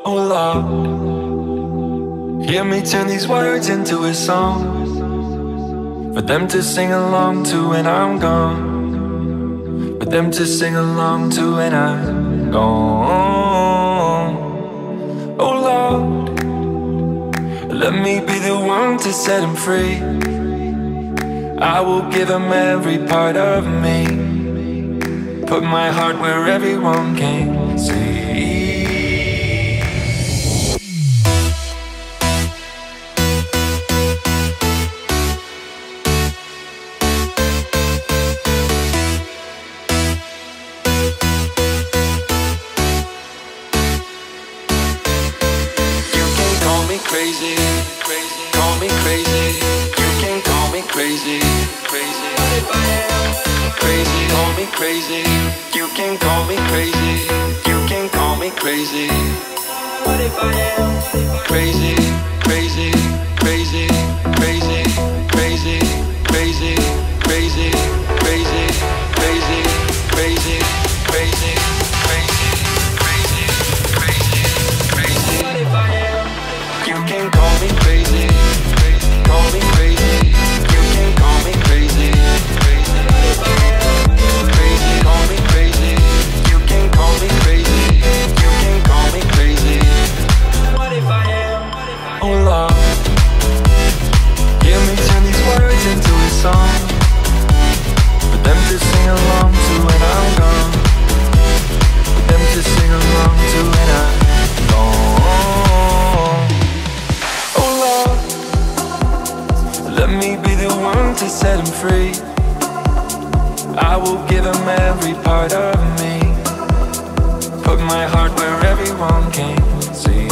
Oh Lord, hear me turn these words into a song for them to sing along to when I'm gone, for them to sing along to when I'm gone. Oh Lord, let me be the one to set them free. I will give them every part of me, put my heart where everyone can see. Crazy, crazy, call me crazy. You can call me crazy, crazy. What if I am crazy? Call me crazy. You can call me crazy. You can call me crazy. What if I am crazy, crazy, crazy, crazy, crazy, crazy, crazy, crazy, crazy, crazy, crazy, crazy, crazy, crazy. What if I am? You can call me crazy, call me crazy. You can call me crazy, crazy. Crazy, call me crazy. You can call me crazy. You can call me crazy. What if I am? Oh Lord, hear me turn these words into a song for them to sing along to when I'm gone, for them to sing along to when I'm gone. Let me be the one to set them free. I will give them every part of me, put my heart where everyone can see.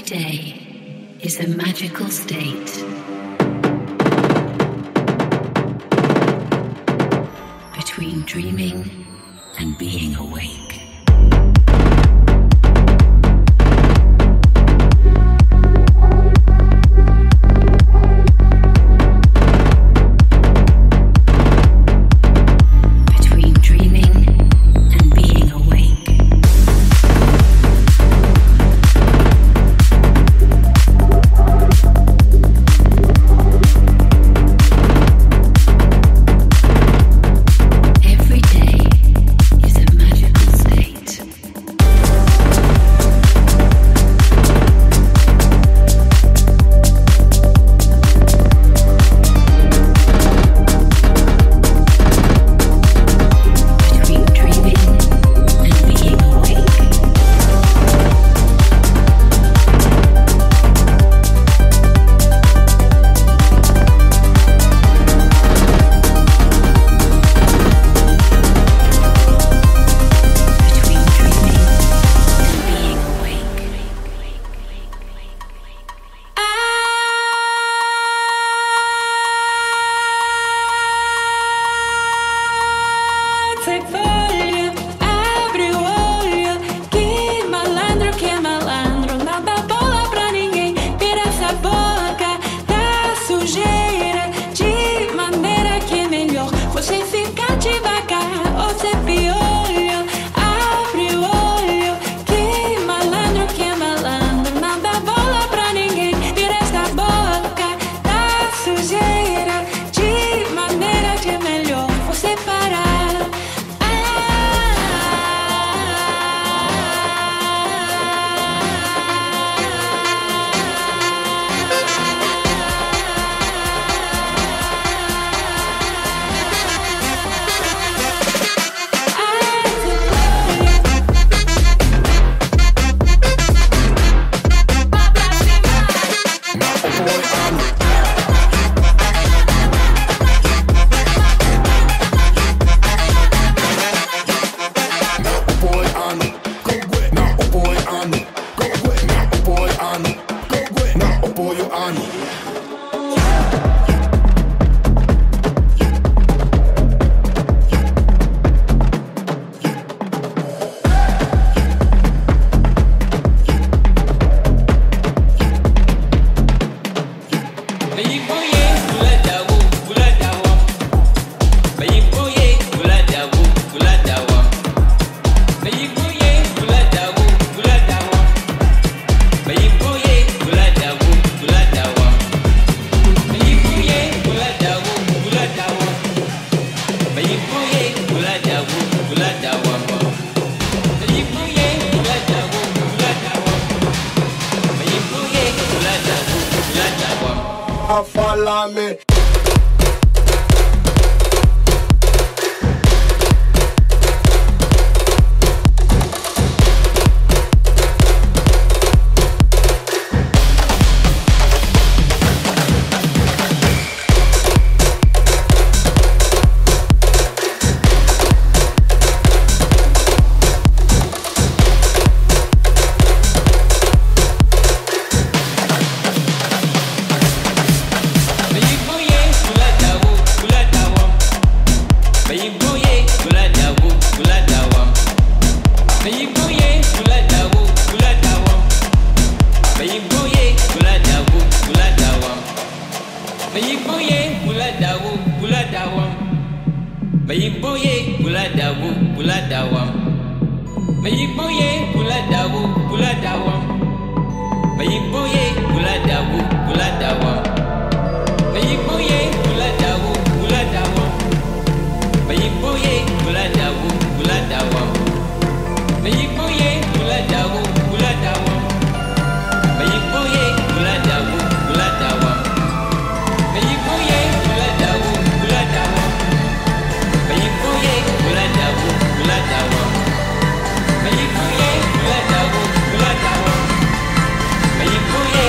day is a magical state. Between dreaming and being awake. Follow me. Yeah.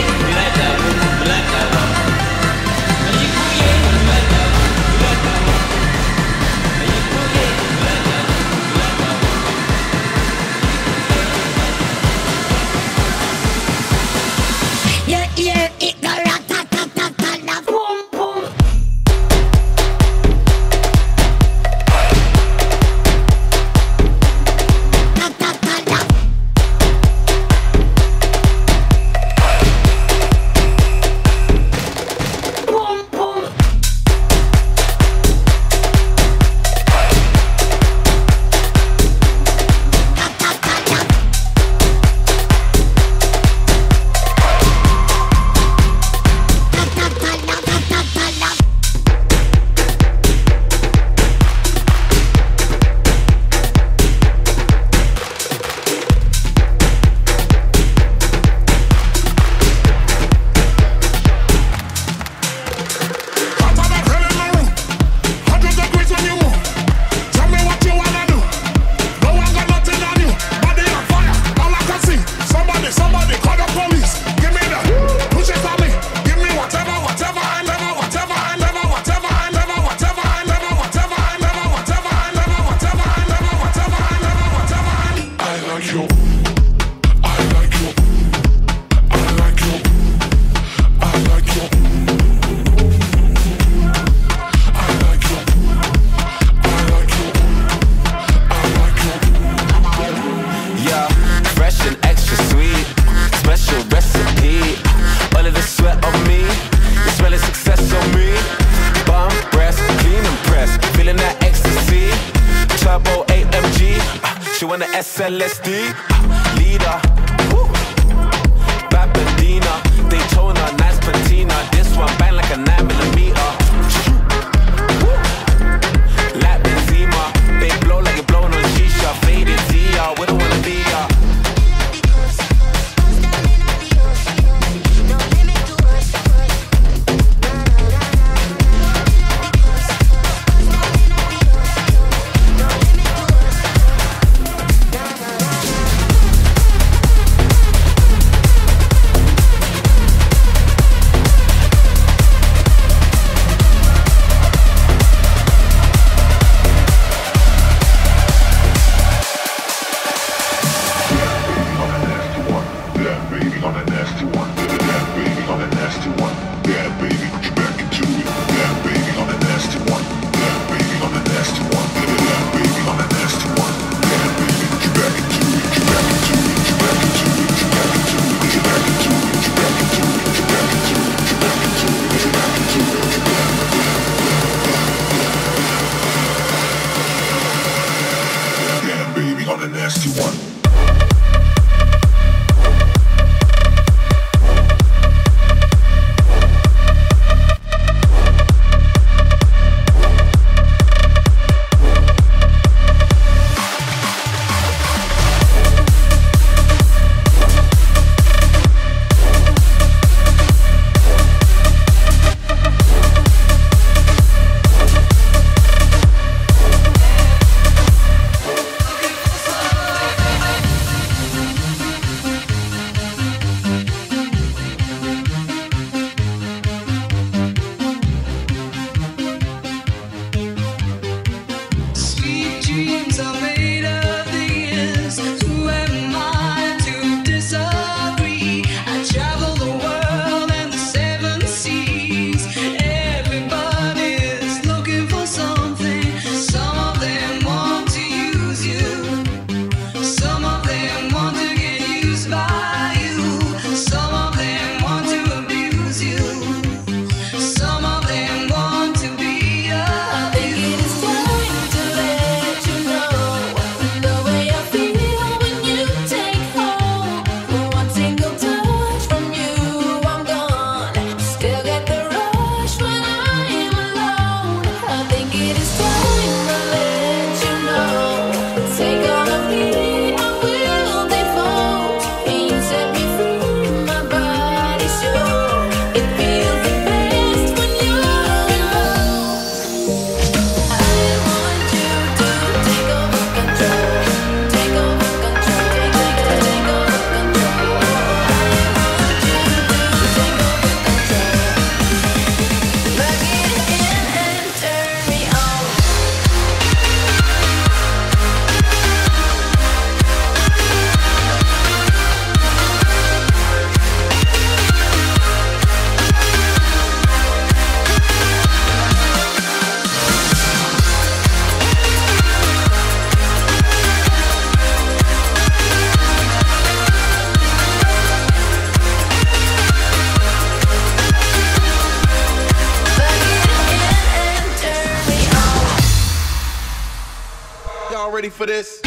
LSD. Leader, woo. Babadina, Daytona, nice patina. This one bang like a 9mm. Like Benzema, they blow like it blowing on shisha. Faded Zia, we don't wanna be ya. Ready for this?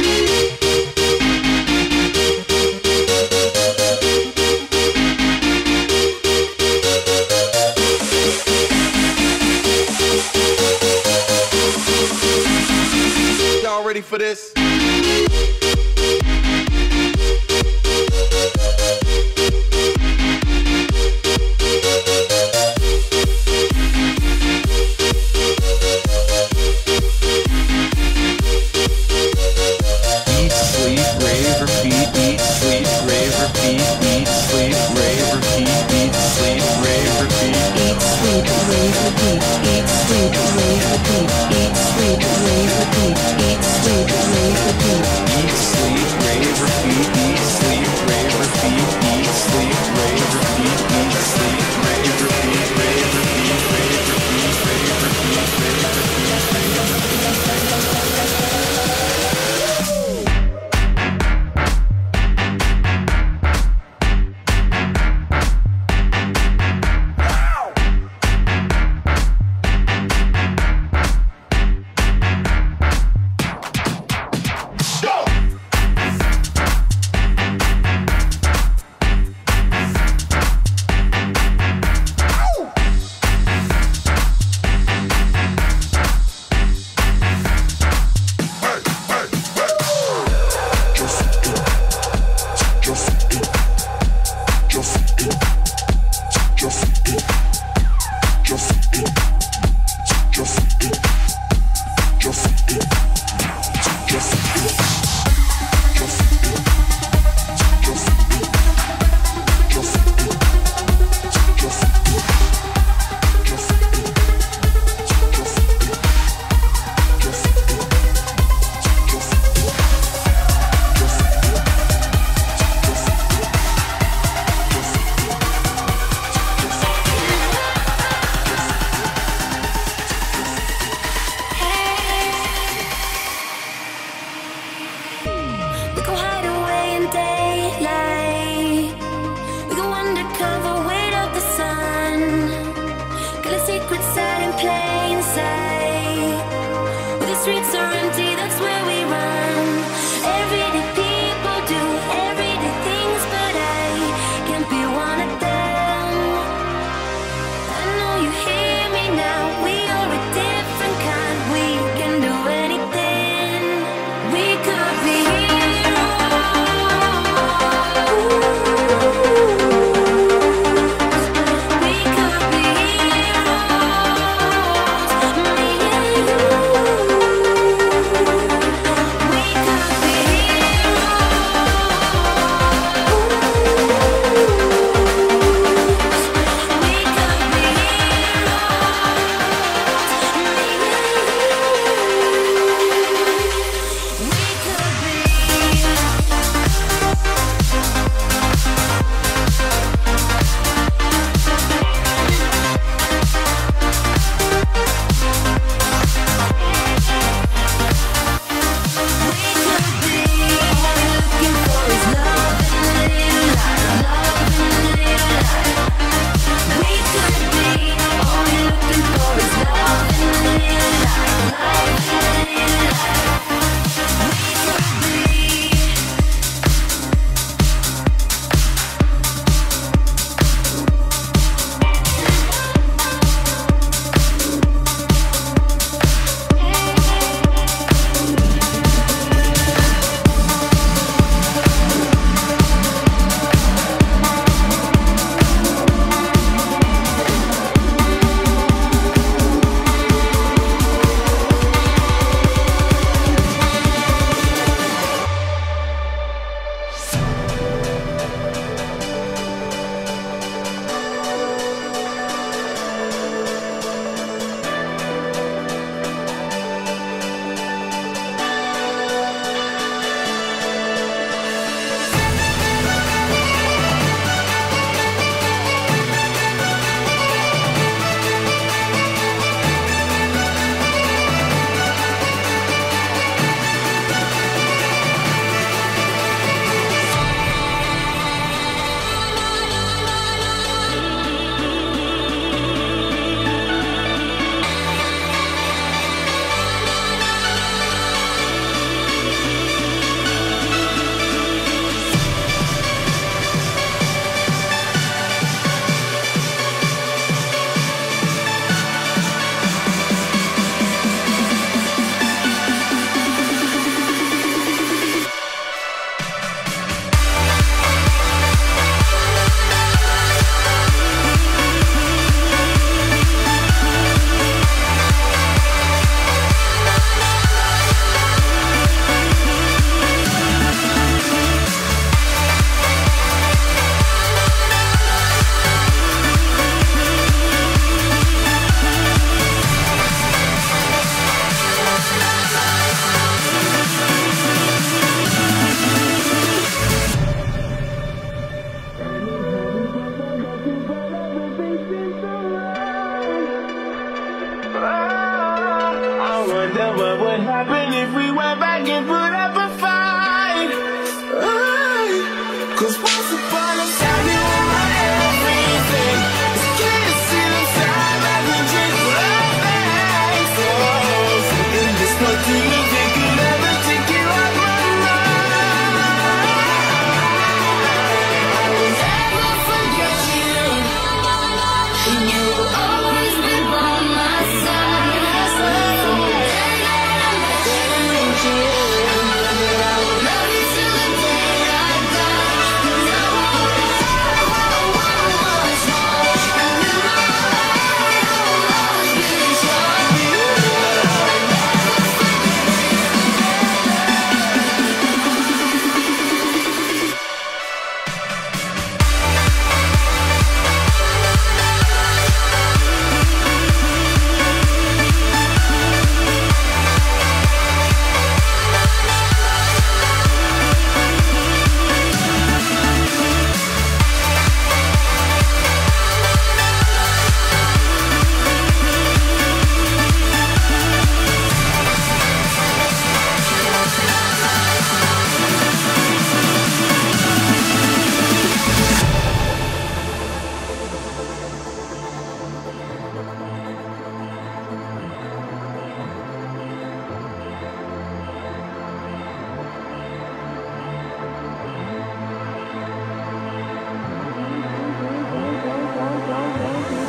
Y'all ready for this? Eat, sleep, rave, repeat. Eat, sleep, rave, repeat. Eat, sleep, rave,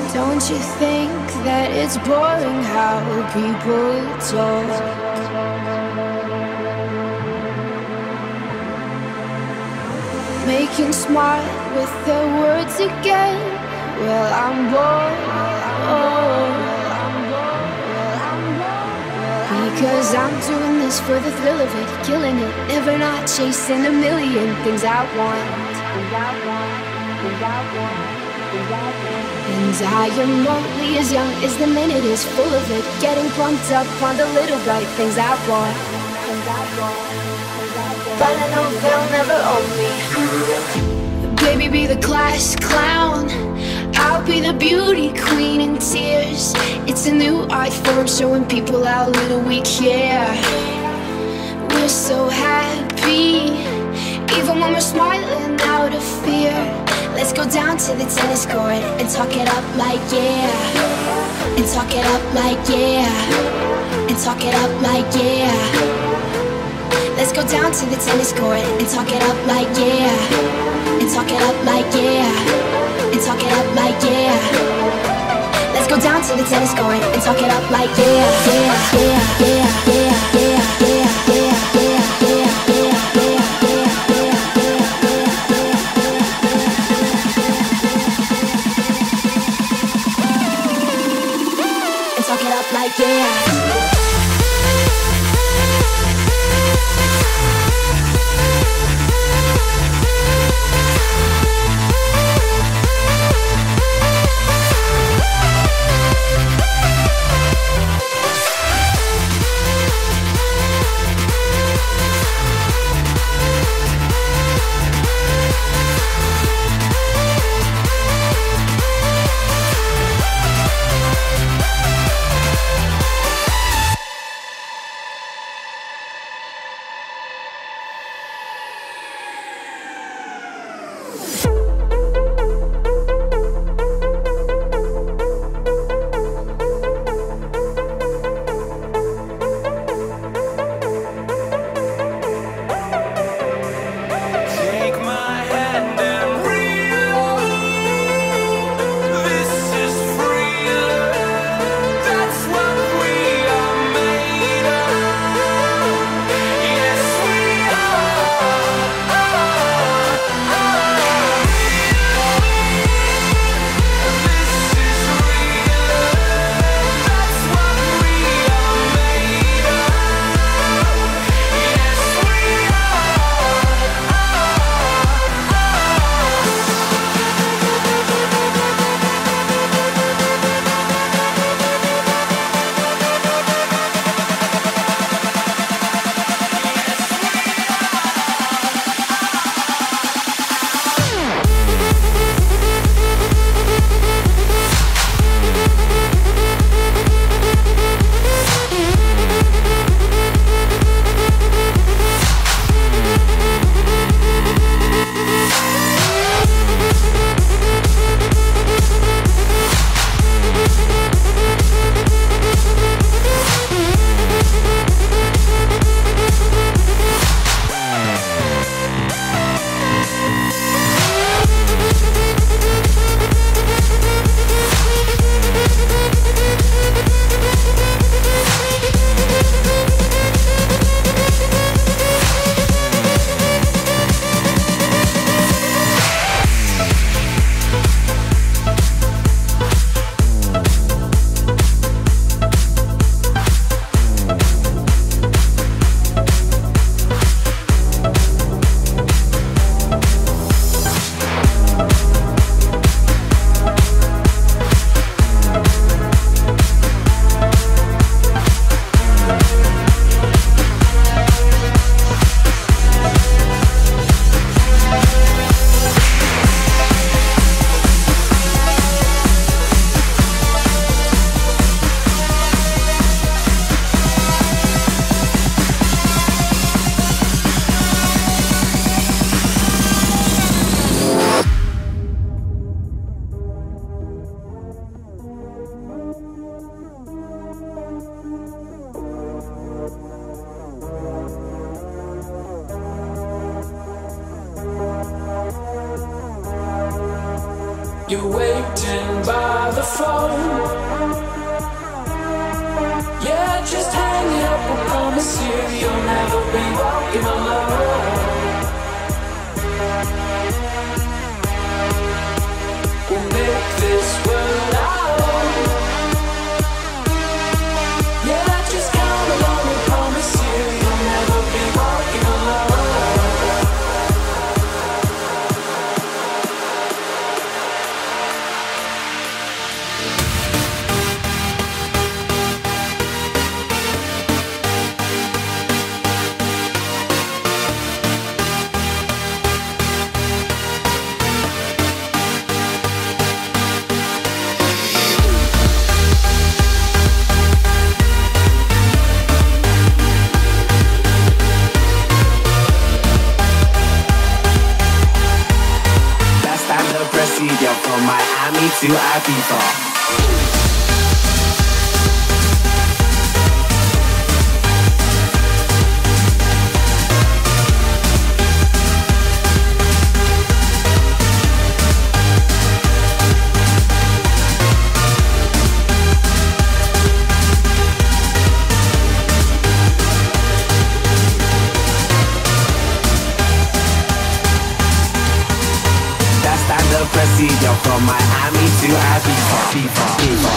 Don't you think that it's boring how people talk? Making smart with their words again. Well, I'm bored. Because I'm doing this for the thrill of it, killing it, never not chasing a million things I want. And I am only as young as the minute is full of it, getting pumped up on the little bright things I want. But I know they'll never own me. Baby, be the class clown, I'll be the beauty queen in tears. It's a new art form showing people how little we care. We're so happy, even when we're smiling out of fear. Let's go down to the tennis court and talk it up like yeah. And talk it up like yeah. And talk it up like yeah. Let's go down to the tennis court and talk it up like yeah. And talk it up like yeah. And talk it up like yeah. Let's go down to the tennis court and talk it up like yeah. Yeah, yeah, yeah, yeah, yeah, yeah, yeah, yeah, yeah. Like yeah. you waiting by the phone? Yeah, just hang it up, I promise you, you'll never be walking alone. We'll make this world our own. Yeah, just come along, I promise you, you'll never be walking alone. From Miami to Ibiza. Presidio from Miami to Ibiza.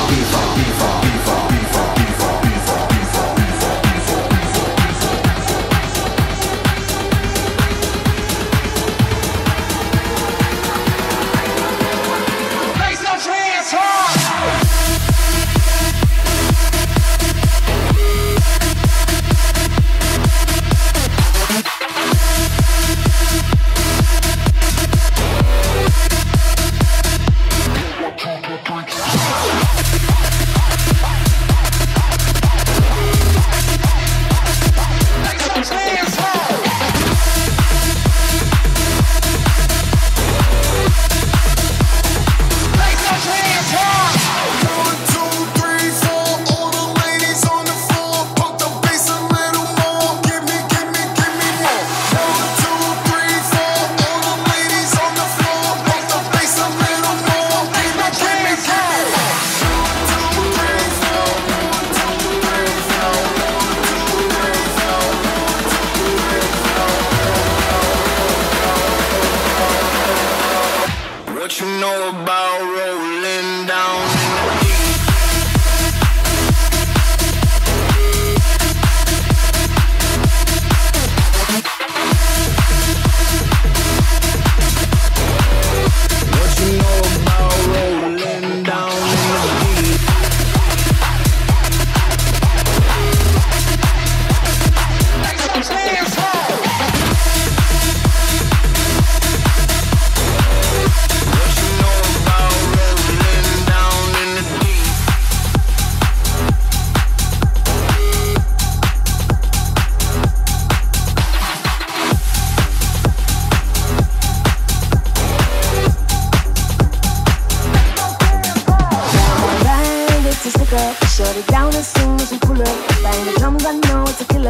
Shut it down as soon as we pull up. Bang the drums, I know it's a killer.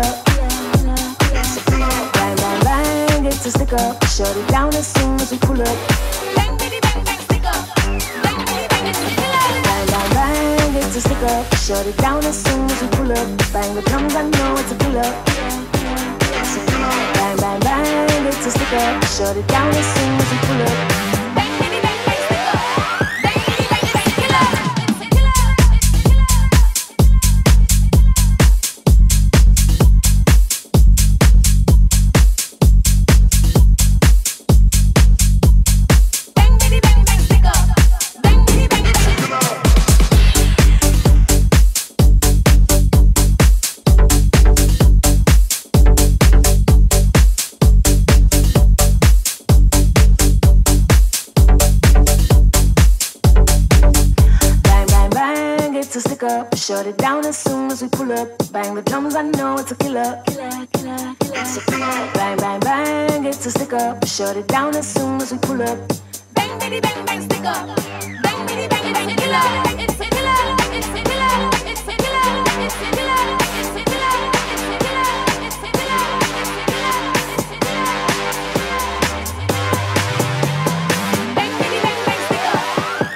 Bang, bang, bang, it's a stick up. Shut it down as soon as we pull up. Bang, bitty, bang, bang, stick up. Bang, bitty, bang, it's a killer. Bang, bang, bang, it's a stick up. Shut it down as soon as we pull up. Bang the drums, I know it's a killer. Bang, bang, bang, it's a stick up. Shut it down as soon as we pull up. Shut it down as soon as we pull up. Bang the drums, I know it's a killer. Bang, bang, bang, it's a stick up. Shut it down as soon as we pull up. Bang, bitty, bang, bang, stick up. Bang, bitty, bang, bang, it's a killer. It's a killer. It's a killer. It's a killer. It's a killer. It's a killer. It's a killer. It's a killer. Bang, bitty, bang, bang, stick up.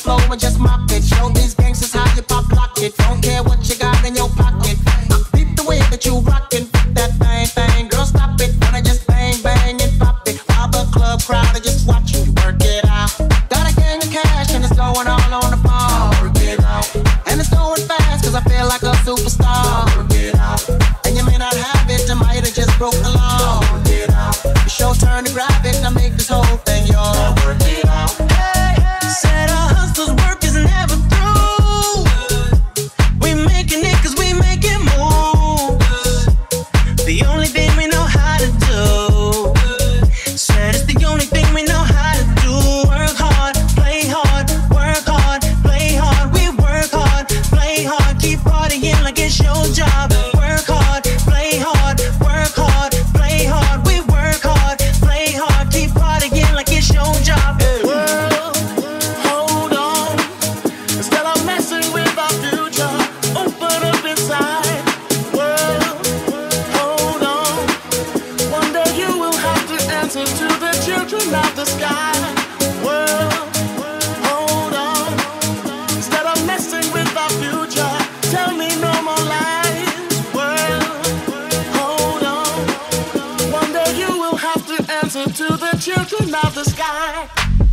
flow and just mop it. Show these gangsters how you pop lock it. Don't care what you got in your pocket. Beat the way that you rockin', that thing, girl, stop it. Wanna just bang, bang and pop it. While the club crowd are just watching you work it out. Got a gang of cash and it's going all on the ball. Work it out. And it's going fast cause I feel like a superstar. Work it out. And you may not have it, I might have just broke the law. Work it out. It's your turn to grab it, now make this whole thing yours. Work it out. Hey, said a hustler's work is never through. We making it cause we making moves. The only thing we know how to do. Said it's the only thing we know how to do. Work hard, play hard, work hard, play hard. We work hard, play hard, keep partying like it's your job. Work hard, play hard, work hard, play hard. We work hard, play hard, keep partying like it's your job. World, hold on. Instead of messing with our future, open up inside. World, hold on. One day you will have to answer to the children of the sky. World, hold on. Instead of messing with our future, tell me no more lies. World, hold on. One day you will have to answer to the children of the sky.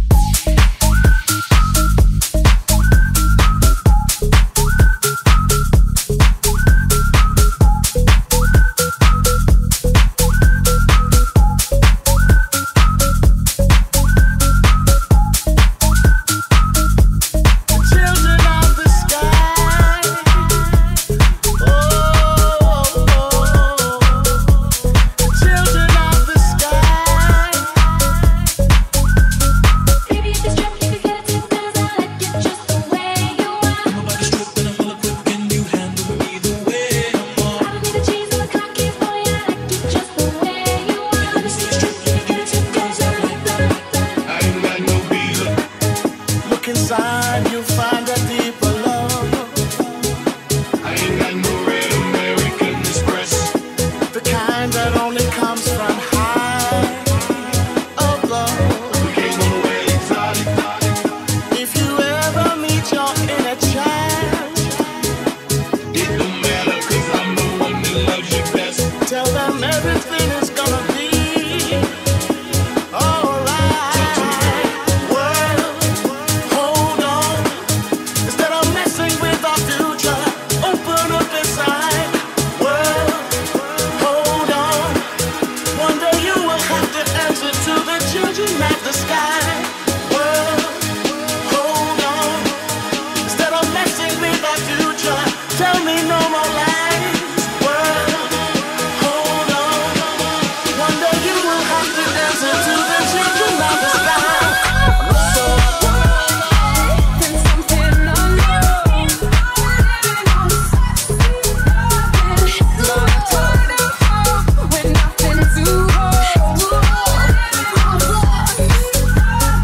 Children of the sky. Oh, children of the sky. Baby, if it's true, you could get it too, 'cause I like you just the way you are. Nobody's tripping, I'm hella quick, can you handle me the way I want? I don't need the cheese or the car keys, boy, I like you just the way you are. Let me see you strip, let me get it too, 'cause I like that. I ain't got no visa. Look inside, you'll find a deeper love. I ain't got no red American Express. The kind that only comes from high above. We came on the way exotic. If you ever meet your inner child, It don't matter, 'cause I'm the one that loves you best. tell them everything is gonna be alright. World, hold on. Instead of messing with our future, open up inside. World, hold on. One day you will have to answer to the children of the sky. World, hold on. Instead of messing with our future, tell me no more lies. World, hold on. One day you will have to answer to the children of the sky. Then something unknown. Love turned to hope with nothing to hold.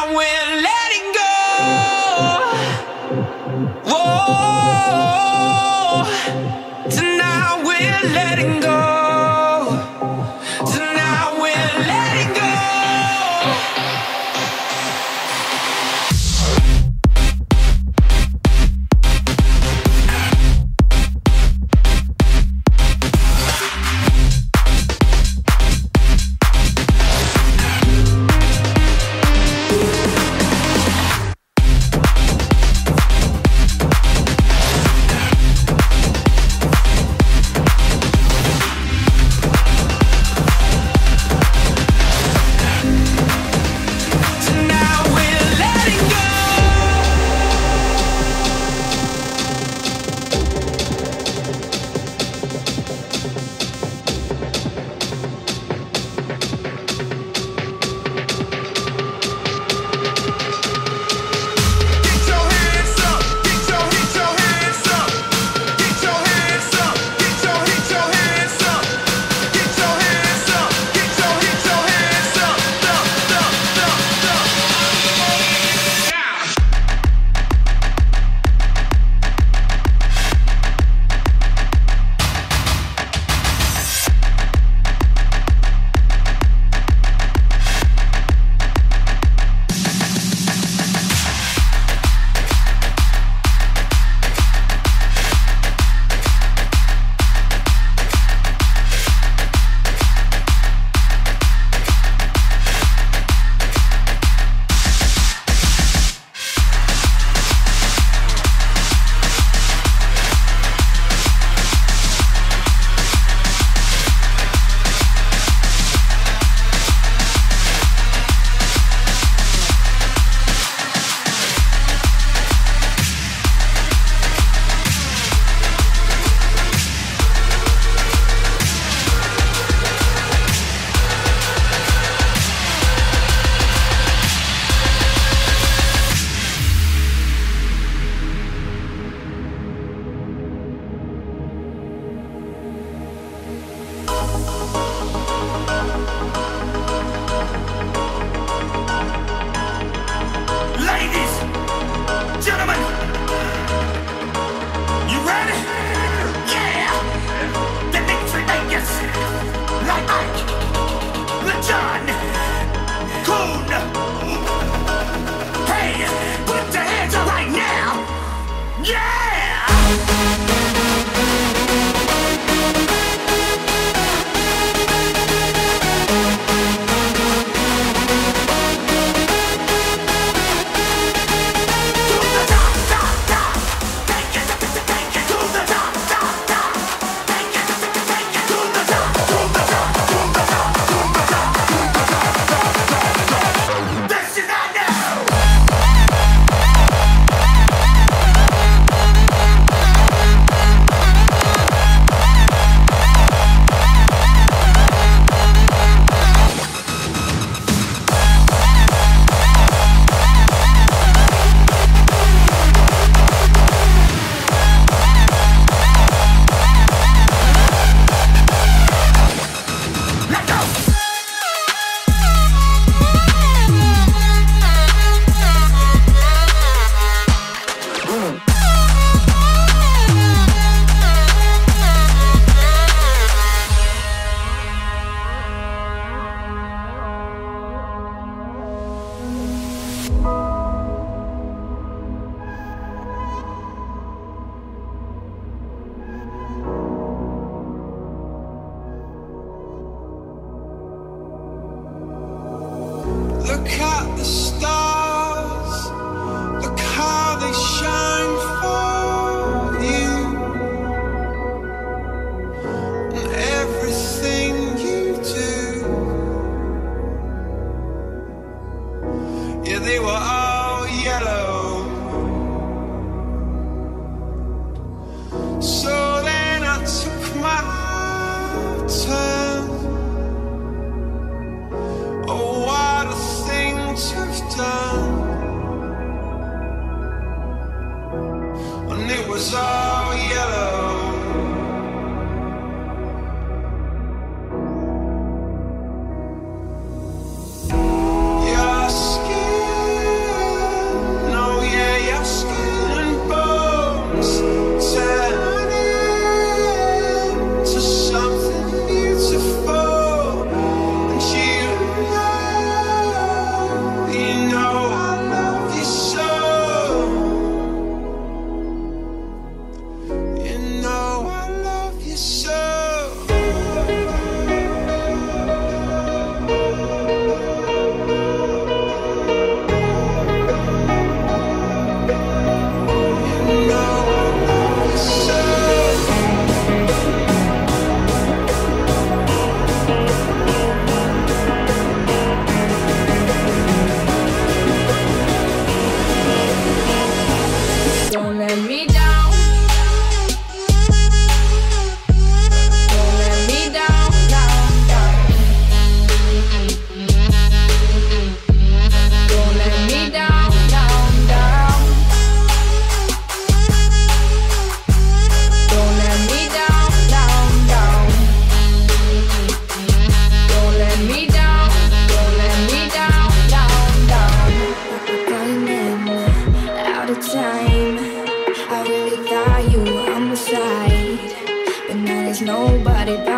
Your skin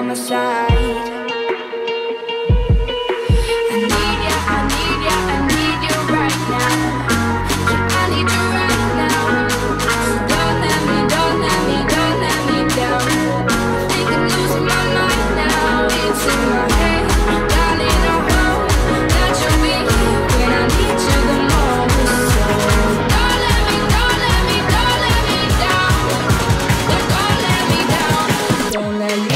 my side. I need ya, I need ya, I need you right now. Yeah, I need you right now. So don't let me, don't let me, don't let me down. I think I'm losing my mind now. It's in my head, darling, I hope that you'll be here when I need you the most. So don't let me, don't let me, don't let me down. Don't let me down. Don't let me.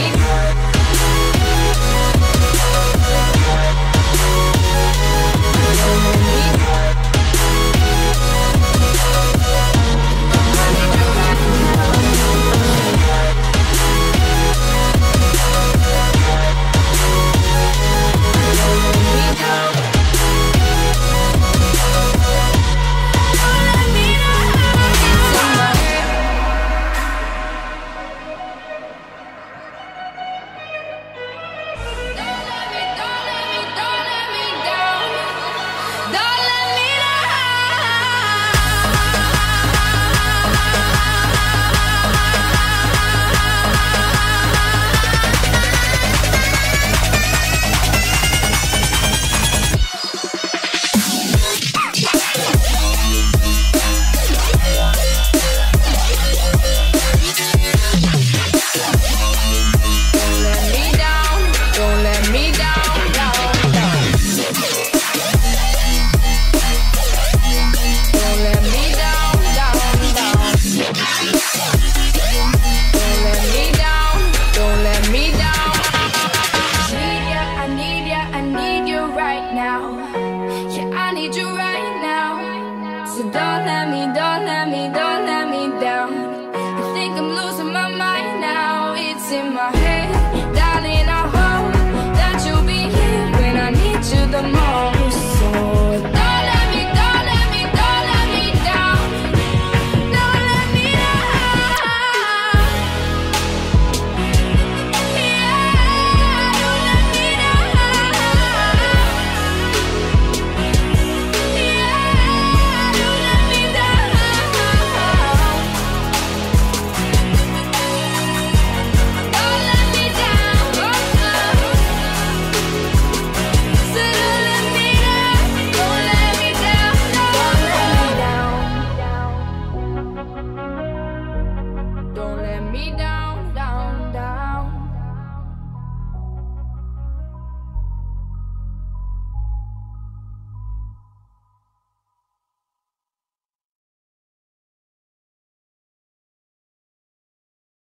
So don't let me, don't let me, don't let me down. I think I'm losing